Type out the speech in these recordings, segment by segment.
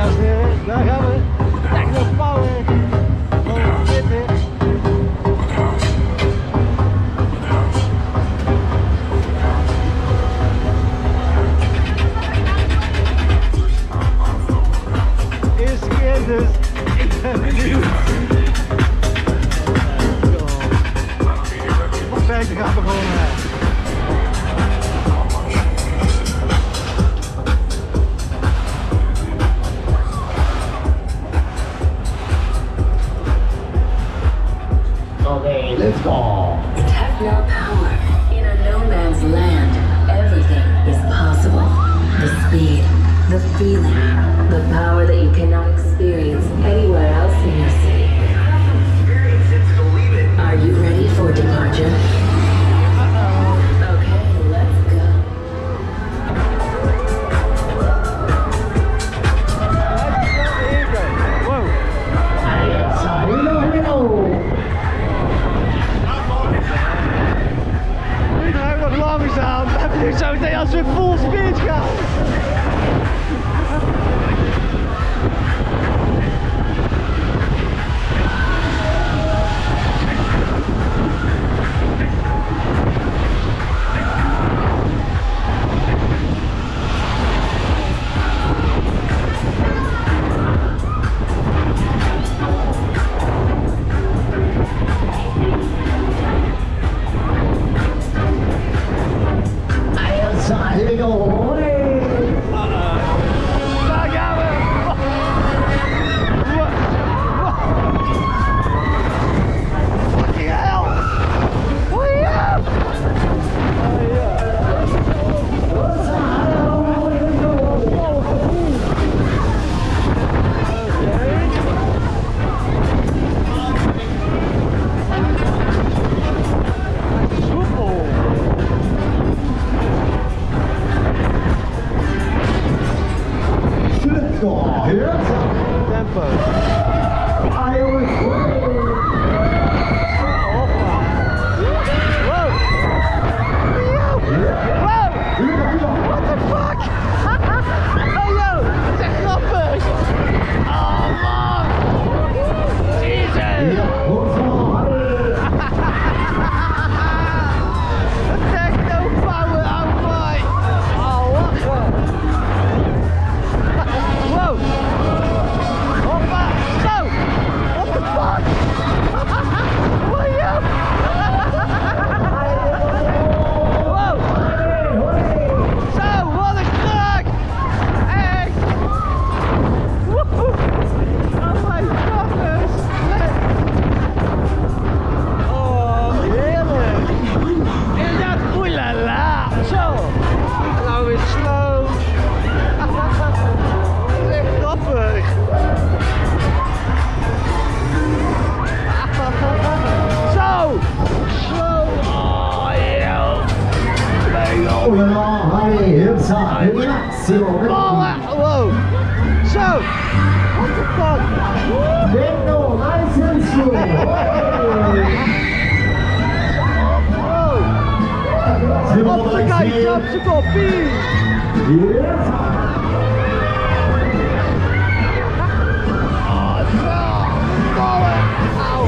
dames en heren, daar gaan we. Techno Power. Gewoon zitten. Eerste keer dus. Ik ben benieuwd. Perfect, gaan we gewoon. Let's go! Techno power. In a no man's land, everything is possible. The speed, the feeling, the power that you cannot experience anywhere else in your city. Are you ready for departure? Okay, let's go. Whoa! Langzaam, we hebben nu zo meteen als we full speed gaan. Here we go! Daar gaan we! Fucking hell! Oh ja! Tempo. What the fuck? Oh yo, dat is echt grappig. Oh man. Jesus. Techno power out my. Oh, lachen. Wow. Hoppa. Zo. What the fuck? What yo? Wow. Zo, wat een krak. Echt. Woehoe. Oh my goodness. Oh, heerlijk. Inderdaad, oelala. Zo. Nou weer slow. Dat is echt grappig. Zo. Slow. Oh, heel. Ballen. Wow. Zo. What the fuck? Wow. Hoppakee, jump koppie. Oh, zo. Ballen. Auw.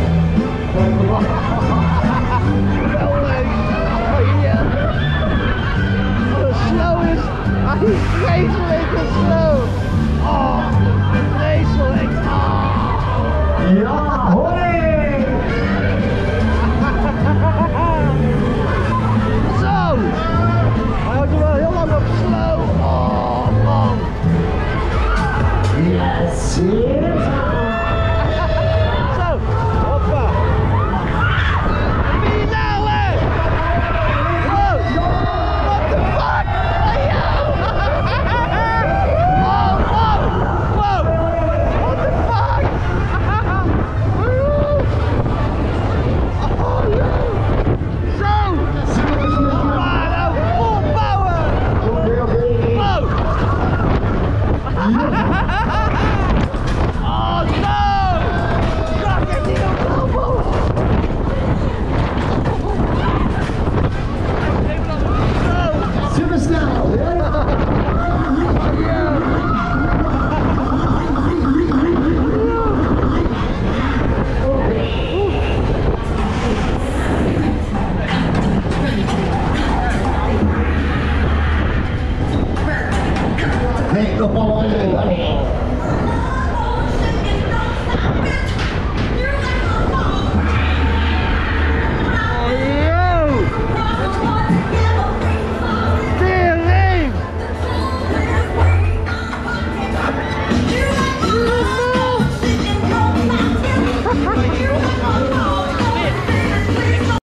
Wel leuk. Oh, ja. Wat een slow is. Hij is vreselijk slow. Oh, vreselijk. Oh. Ja, hoi! Zo! Hij houdt er wel heel lang op slow. Oh man. Yes, yes! Zo, hoppa. Finale! Wow! What the fuck? Oh, wow! Wow! What the fuck? Oh, yo! Zo! Hoppa, nou full power! Wow! Make the ball running.